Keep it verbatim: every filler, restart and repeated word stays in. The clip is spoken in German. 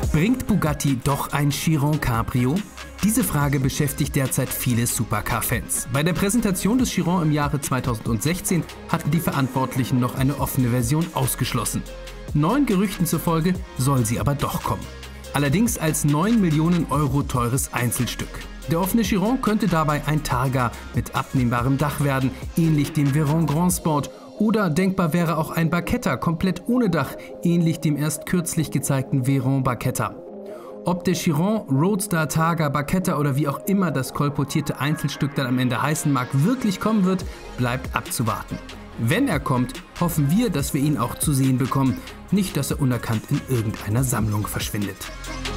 Bringt Bugatti doch ein Chiron Cabrio? Diese Frage beschäftigt derzeit viele Supercar-Fans. Bei der Präsentation des Chiron im Jahre zweitausendsechzehn hatten die Verantwortlichen noch eine offene Version ausgeschlossen. Neuen Gerüchten zufolge soll sie aber doch kommen. Allerdings als neun Millionen Euro teures Einzelstück. Der offene Chiron könnte dabei ein Targa mit abnehmbarem Dach werden, ähnlich dem Veyron Grand Sport. Oder denkbar wäre auch ein Barchetta komplett ohne Dach, ähnlich dem erst kürzlich gezeigten Veyron Barchetta. Ob der Chiron, Roadster, Targa, Barchetta oder wie auch immer das kolportierte Einzelstück dann am Ende heißen mag, wirklich kommen wird, bleibt abzuwarten. Wenn er kommt, hoffen wir, dass wir ihn auch zu sehen bekommen, nicht dass er unerkannt in irgendeiner Sammlung verschwindet.